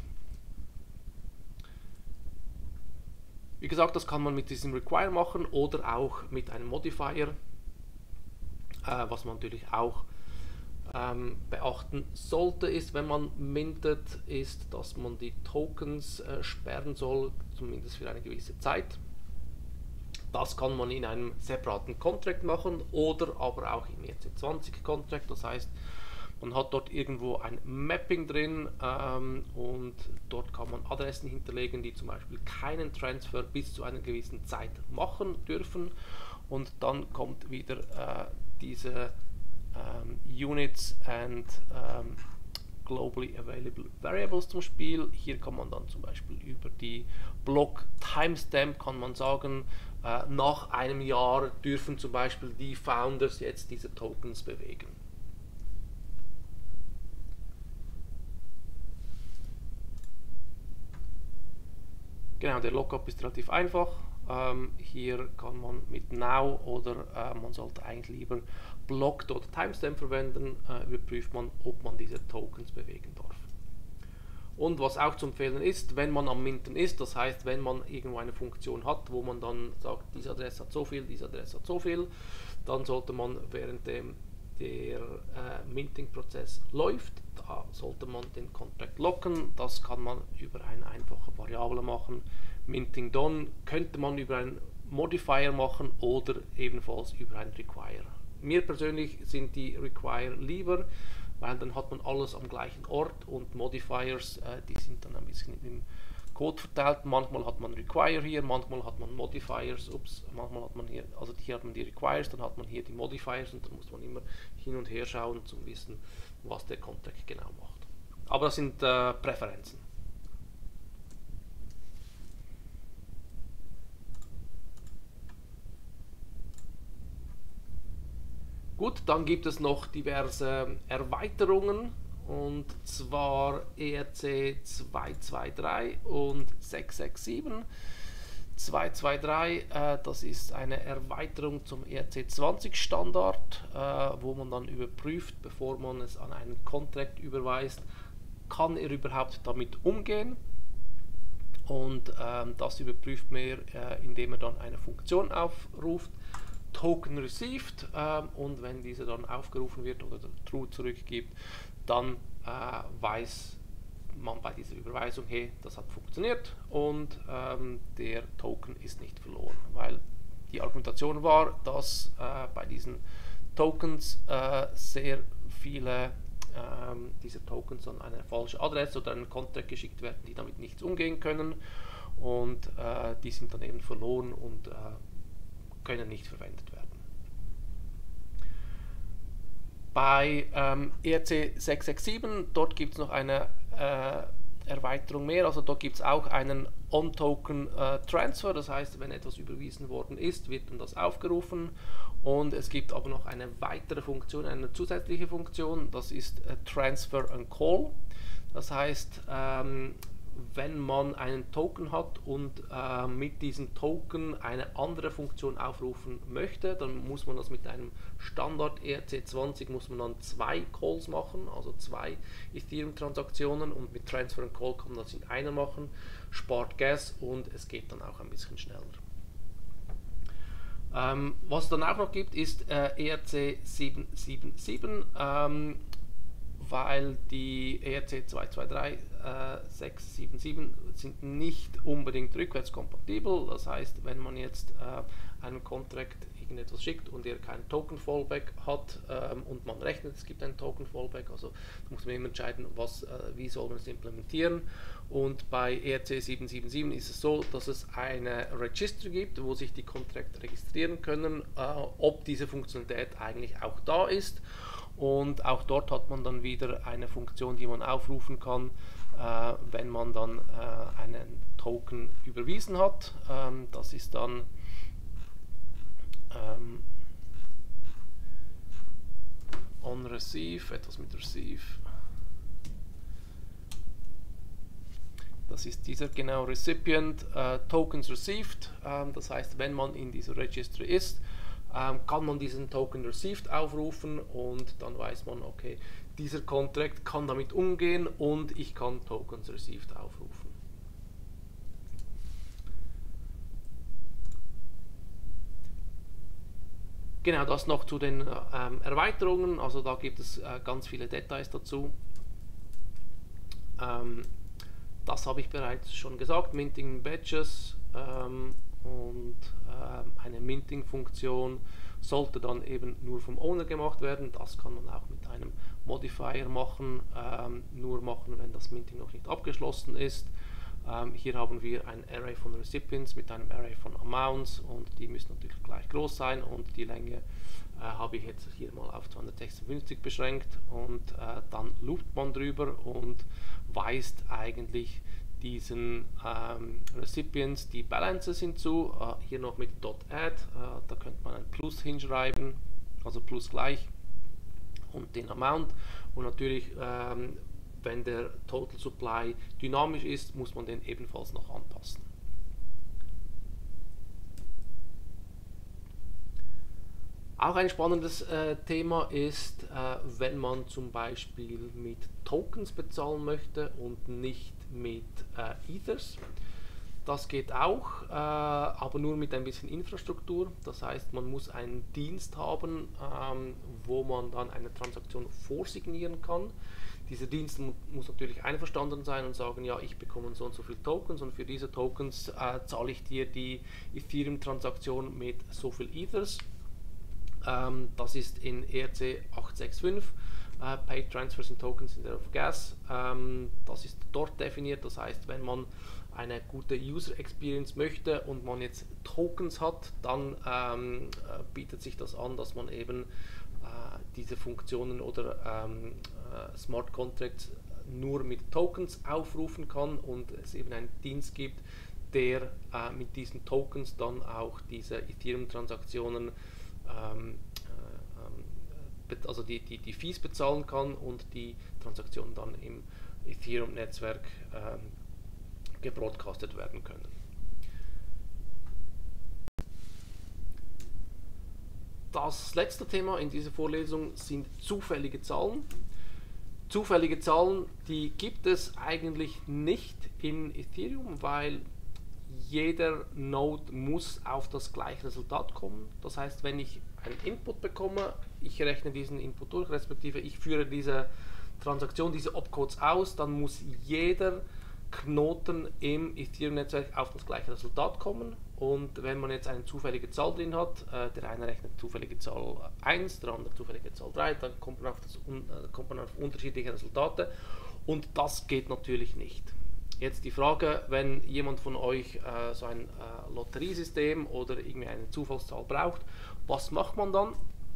Wie gesagt, das kann man mit diesem Require machen oder auch mit einem Modifier, was man natürlich auch beachten sollte, ist, wenn man mintet, ist, dass man die Tokens sperren soll, zumindest für eine gewisse Zeit. Das kann man in einem separaten Contract machen oder aber auch im ERC20 Contract. Das heißt, man hat dort irgendwo ein Mapping drin, und dort kann man Adressen hinterlegen, die zum Beispiel keinen Transfer bis zu einer gewissen Zeit machen dürfen. und dann kommt wieder diese Units and Globally Available Variables zum Spiel. Hier kann man dann zum Beispiel über die Block Timestamp kann man sagen, nach einem Jahr dürfen zum Beispiel die Founders jetzt diese Tokens bewegen. Genau, der Lookup ist relativ einfach. Hier kann man mit Now oder man sollte eigentlich lieber Blocked oder Timestamp verwenden, überprüft man, ob man diese Tokens bewegen darf. Und was auch zu empfehlen ist, wenn man am Minten ist, das heißt, wenn man irgendwo eine Funktion hat, wo man dann sagt, diese Adresse hat so viel, diese Adresse hat so viel, dann sollte man während der Minting-Prozess läuft, da sollte man den Contract locken. Das kann man über eine einfache Variable machen. Minting done könnte man über einen Modifier machen oder ebenfalls über einen Require. Mir persönlich sind die Require lieber, weil dann hat man alles am gleichen Ort und Modifiers, die sind dann ein bisschen im Code verteilt. Manchmal hat man Require hier, manchmal hat man Modifiers, manchmal hat man hier, also hier hat man die Requires, dann hat man hier die Modifiers und dann muss man immer hin und her schauen, um zu wissen, was der Contract genau macht. Aber das sind Präferenzen. Gut, dann gibt es noch diverse Erweiterungen, und zwar ERC 223 und 667. 223, das ist eine Erweiterung zum ERC20 Standard, wo man dann überprüft, bevor man es an einen Contract überweist, kann er überhaupt damit umgehen. Und das überprüft man, indem er dann eine Funktion aufruft, Token received, und wenn diese dann aufgerufen wird oder True zurückgibt, dann weiß man bei dieser Überweisung, hey, das hat funktioniert und der Token ist nicht verloren, weil die Argumentation war, dass bei diesen Tokens sehr viele dieser Tokens an eine falsche Adresse oder einen Contract geschickt werden, die damit nichts umgehen können, und die sind dann eben verloren und können nicht verwendet werden. Bei ERC 667, dort gibt es noch eine Erweiterung mehr, also dort gibt es auch einen On-Token-Transfer, das heißt, wenn etwas überwiesen worden ist, wird dann das aufgerufen, und es gibt aber noch eine weitere Funktion, eine zusätzliche Funktion, das ist Transfer and Call, das heißt, wenn man einen Token hat und mit diesem Token eine andere Funktion aufrufen möchte, dann muss man das mit einem Standard ERC20 muss man dann 2 Calls machen, also 2 Ethereum-Transaktionen, und mit Transfer and Call kann man das in einer machen, spart Gas und es geht dann auch ein bisschen schneller. Was es dann auch noch gibt, ist ERC 777, weil die ERC 223, 677 sind nicht unbedingt rückwärtskompatibel. Das heißt, wenn man jetzt einem Contract irgendetwas schickt und er keinen Token Fallback hat und man rechnet, es gibt einen Token Fallback, also muss man immer entscheiden, wie soll man es implementieren. Und bei ERC 777 ist es so, dass es eine Registry gibt, wo sich die Contract registrieren können, ob diese Funktionalität eigentlich auch da ist. Und auch dort hat man dann wieder eine Funktion, die man aufrufen kann, wenn man dann einen Token überwiesen hat. Das ist dann on receive, etwas mit receive. Das ist dieser genau Recipient, Tokens received. Das heißt, wenn man in dieser Registry ist, kann man diesen Token received aufrufen und dann weiß man, okay, dieser Contract kann damit umgehen und ich kann Tokens received aufrufen. Genau, das noch zu den Erweiterungen, also da gibt es ganz viele Details dazu. Das habe ich bereits schon gesagt, Minting Badges, und eine Minting-Funktion sollte dann eben nur vom Owner gemacht werden. Das kann man auch mit einem Modifier machen, nur machen, wenn das Minting noch nicht abgeschlossen ist. Hier haben wir ein Array von Recipients mit einem Array von Amounts und die müssen natürlich gleich groß sein und die Länge habe ich jetzt hier mal auf 256 beschränkt und dann loopt man drüber und weist eigentlich diesen Recipients die Balances hinzu, hier noch mit .add, da könnte man ein Plus hinschreiben, also Plus gleich und den Amount und natürlich wenn der Total Supply dynamisch ist, muss man den ebenfalls noch anpassen. Auch ein spannendes Thema ist, wenn man zum Beispiel mit Tokens bezahlen möchte und nicht mit Ethers. Das geht auch, aber nur mit ein bisschen Infrastruktur. Das heißt, man muss einen Dienst haben, wo man dann eine Transaktion vorsignieren kann. Dieser Dienst muss natürlich einverstanden sein und sagen, ja, ich bekomme so und so viele Tokens und für diese Tokens zahle ich dir die Ethereum-Transaktion mit so viel Ethers. Das ist in ERC 865, Paid Transfers and Tokens instead of Gas. Das ist dort definiert, das heißt, wenn man eine gute User Experience möchte und man jetzt Tokens hat, dann bietet sich das an, dass man eben diese Funktionen oder Smart Contracts nur mit Tokens aufrufen kann und es eben einen Dienst gibt, der mit diesen Tokens dann auch diese Ethereum-Transaktionen also die Fees bezahlen kann und die Transaktionen dann im Ethereum-Netzwerk gebroadcastet werden können. Das letzte Thema in dieser Vorlesung sind zufällige Zahlen. Zufällige Zahlen, die gibt es eigentlich nicht in Ethereum, weil jeder Node muss auf das gleiche Resultat kommen. Das heißt, wenn ich einen Input bekomme, ich rechne diesen Input durch, respektive ich führe diese Transaktion, diese Opcodes aus, dann muss jeder Knoten im Ethereum-Netzwerk auf das gleiche Resultat kommen. Und wenn man jetzt eine zufällige Zahl drin hat, der eine rechnet zufällige Zahl 1, der andere zufällige Zahl 3, dann kommt man auf unterschiedliche Resultate und das geht natürlich nicht. Jetzt die Frage, wenn jemand von euch so ein Lotteriesystem oder irgendwie eine Zufallszahl braucht, was macht man dann?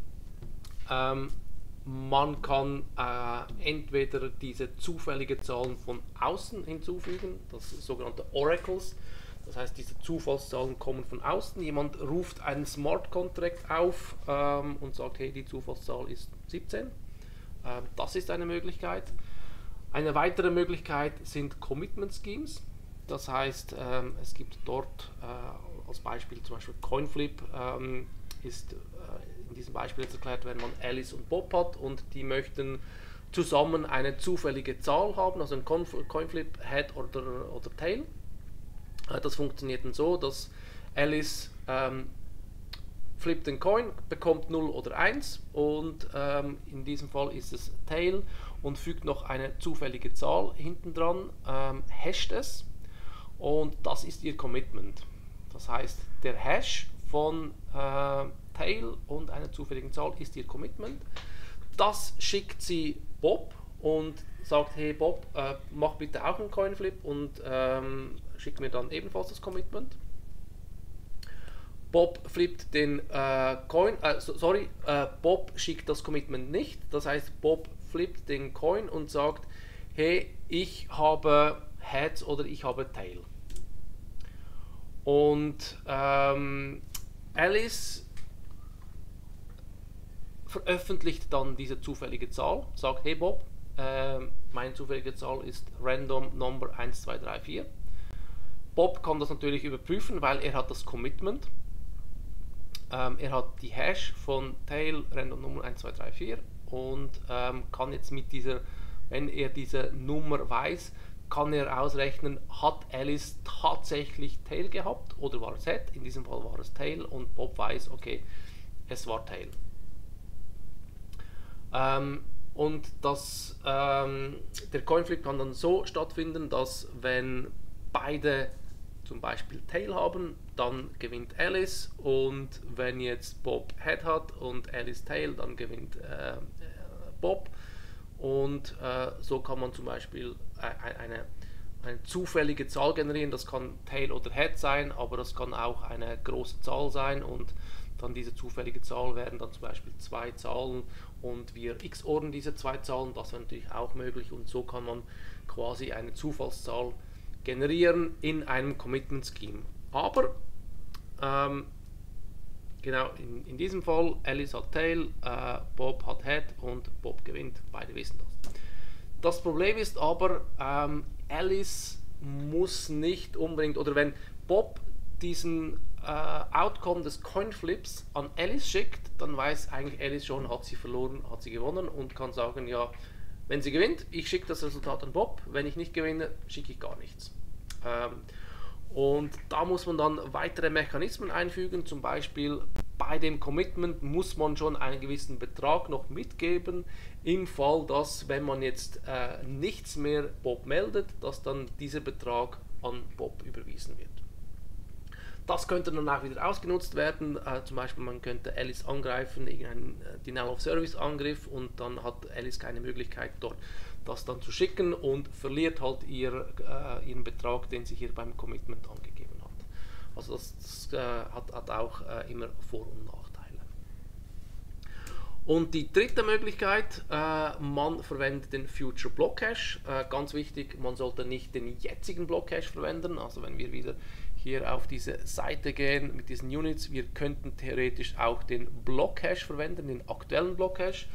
Man kann entweder diese zufällige Zahlen von außen hinzufügen, das sogenannte Oracles. Das heißt, diese Zufallszahlen kommen von außen. Jemand ruft einen Smart Contract auf und sagt, hey, die Zufallszahl ist 17. Das ist eine Möglichkeit. Eine weitere Möglichkeit sind Commitment Schemes. Das heißt, es gibt dort als Beispiel zum Beispiel Coinflip ist in diesem Beispiel jetzt erklärt, wenn man Alice und Bob hat und die möchten zusammen eine zufällige Zahl haben, also ein Coinflip Head oder Tail. Das funktioniert dann so, dass Alice flippt den Coin, bekommt 0 oder 1 und in diesem Fall ist es Tail und fügt noch eine zufällige Zahl hinten dran, hasht es und das ist ihr Commitment. Das heißt, der Hash von Tail und einer zufälligen Zahl ist ihr Commitment. Das schickt sie Bob und sagt, hey Bob, mach bitte auch einen Coinflip und schickt mir dann ebenfalls das Commitment. Bob flippt den Coin, Bob schickt das Commitment nicht, das heißt Bob flippt den Coin und sagt, hey, ich habe Heads oder ich habe Tail. Und Alice veröffentlicht dann diese zufällige Zahl, sagt, hey Bob, meine zufällige Zahl ist Random Number 1234. Bob kann das natürlich überprüfen, weil er hat das Commitment. Er hat die Hash von Tail Random Number 1234 und kann jetzt mit dieser, wenn er diese Nummer weiß, kann er ausrechnen, hat Alice tatsächlich Tail gehabt oder war es Head? In diesem Fall war es Tail und Bob weiß, okay, es war Tail. Und der Coinflip kann dann so stattfinden, dass wenn beide zum Beispiel Tail haben, dann gewinnt Alice und wenn jetzt Bob Head hat und Alice Tail, dann gewinnt Bob und so kann man zum Beispiel eine zufällige Zahl generieren. Das kann Tail oder Head sein, aber das kann auch eine große Zahl sein und dann diese zufällige Zahl wären dann zum Beispiel zwei Zahlen und wir XORen diese zwei Zahlen. Das wäre natürlich auch möglich und so kann man quasi eine Zufallszahl generieren in einem Commitment Scheme. Aber genau in diesem Fall, Alice hat Tail, Bob hat Head und Bob gewinnt. Beide wissen das. Das Problem ist aber, Alice muss nicht unbedingt, oder wenn Bob diesen Outcome des Coinflips an Alice schickt, dann weiß eigentlich Alice schon, hat sie verloren, hat sie gewonnen und kann sagen, ja, wenn sie gewinnt, ich schicke das Resultat an Bob, wenn ich nicht gewinne, schicke ich gar nichts. Und da muss man dann weitere Mechanismen einfügen, zum Beispiel bei dem Commitment muss man schon einen gewissen Betrag noch mitgeben, im Fall, dass, wenn man jetzt nichts mehr Bob meldet, dass dann dieser Betrag an Bob überwiesen wird. Das könnte dann auch wieder ausgenutzt werden, zum Beispiel man könnte Alice angreifen, irgendeinen Denial-of-Service-Angriff und dann hat Alice keine Möglichkeit dort das dann zu schicken und verliert halt ihren Betrag, den sie hier beim Commitment angegeben hat. Also das hat auch immer Vor- und Nachteile. Und die dritte Möglichkeit, man verwendet den Future Block Cache. Ganz wichtig, man sollte nicht den jetzigen Block Cache verwenden, also wenn wir wieder hier auf diese Seite gehen mit diesen Units, wir könnten theoretisch auch den Block Cache verwenden, den aktuellen Block Cache.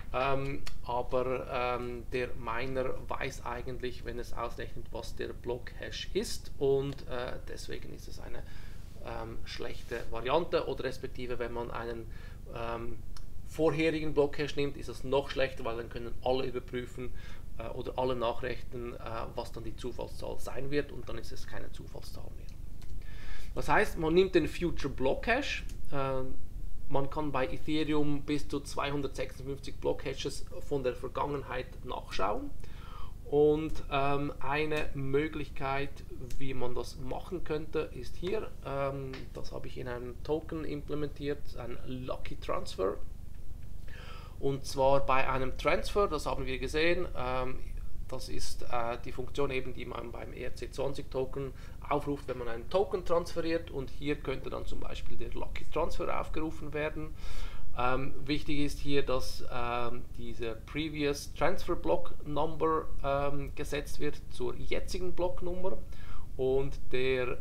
Aber der Miner weiß eigentlich, wenn es ausrechnet, was der Block-Hash ist und deswegen ist es eine schlechte Variante oder respektive wenn man einen vorherigen Block-Hash nimmt, ist es noch schlechter, weil dann können alle überprüfen oder alle nachrechnen, was dann die Zufallszahl sein wird und dann ist es keine Zufallszahl mehr. Das heißt, man nimmt den Future Block-Hash. Man kann bei Ethereum bis zu 256 Block-Hashes von der Vergangenheit nachschauen. Und eine Möglichkeit, wie man das machen könnte, ist hier, das habe ich in einem Token implementiert, ein Lucky Transfer. Und zwar bei einem Transfer, das haben wir gesehen, das ist die Funktion eben, die man beim ERC20 Token aufruft, wenn man einen Token transferiert und hier könnte dann zum Beispiel der Lucky Transfer aufgerufen werden. Wichtig ist hier, dass diese Previous Transfer Block Number gesetzt wird zur jetzigen Blocknummer und der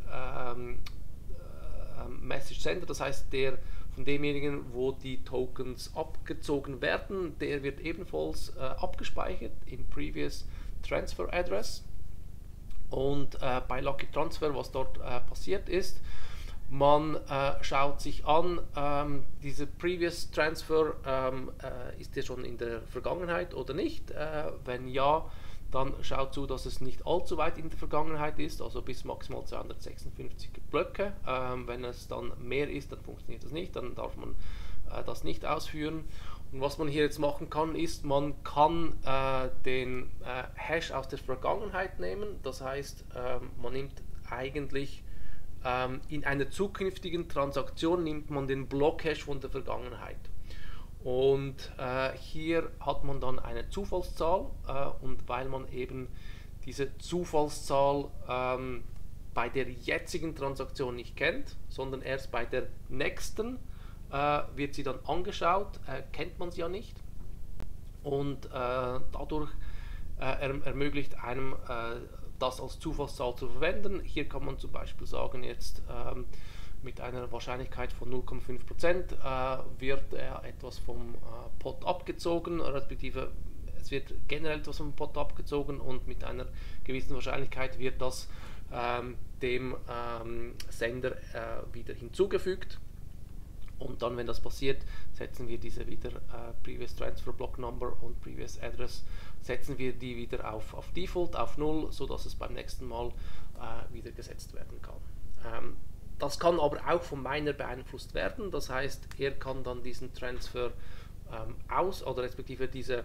Message Sender, das heißt der von demjenigen, wo die Tokens abgezogen werden, der wird ebenfalls abgespeichert im Previous Transfer Address. Und bei Lucky Transfer, was dort passiert ist, man schaut sich an, diese Previous Transfer, ist der schon in der Vergangenheit oder nicht? Wenn ja, dann schaut zu, dass es nicht allzu weit in der Vergangenheit ist, also bis maximal 256 Blöcke. Wenn es dann mehr ist, dann funktioniert das nicht, dann darf man das nicht ausführen. Und was man hier jetzt machen kann, ist, man kann den Hash aus der Vergangenheit nehmen, das heißt, man nimmt eigentlich in einer zukünftigen Transaktion nimmt man den Block-Hash von der Vergangenheit. Und hier hat man dann eine Zufallszahl und weil man eben diese Zufallszahl bei der jetzigen Transaktion nicht kennt, sondern erst bei der nächsten, wird sie dann angeschaut, kennt man sie ja nicht und dadurch ermöglicht einem das als Zufallszahl zu verwenden. Hier kann man zum Beispiel sagen, jetzt mit einer Wahrscheinlichkeit von 0,5% wird etwas vom Pot abgezogen, respektive es wird generell etwas vom Pot abgezogen und mit einer gewissen Wahrscheinlichkeit wird das dem Sender wieder hinzugefügt. Und dann, wenn das passiert, setzen wir diese wieder Previous Transfer Block Number und Previous Address, setzen wir die wieder auf Default, auf 0, sodass es beim nächsten Mal wieder gesetzt werden kann. Das kann aber auch vom Miner beeinflusst werden, das heißt, er kann dann diesen Transfer oder respektive diesen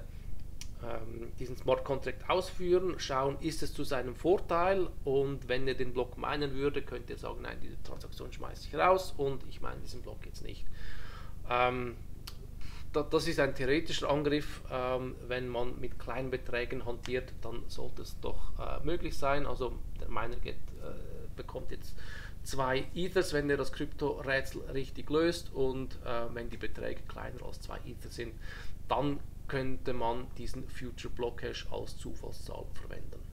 Smart Contract ausführen, schauen, ist es zu seinem Vorteil und wenn er den Block minen würde, könnte er sagen, nein, diese Transaktion schmeiße ich raus und ich meine diesen Block jetzt nicht. das ist ein theoretischer Angriff. Wenn man mit kleinen Beträgen hantiert, dann sollte es doch möglich sein. Also der Miner bekommt jetzt 2 Ethers, wenn er das Kryptorätsel richtig löst, und wenn die Beträge kleiner als 2 Ether sind, dann könnte man diesen Future Block Cache als Zufallszahl verwenden.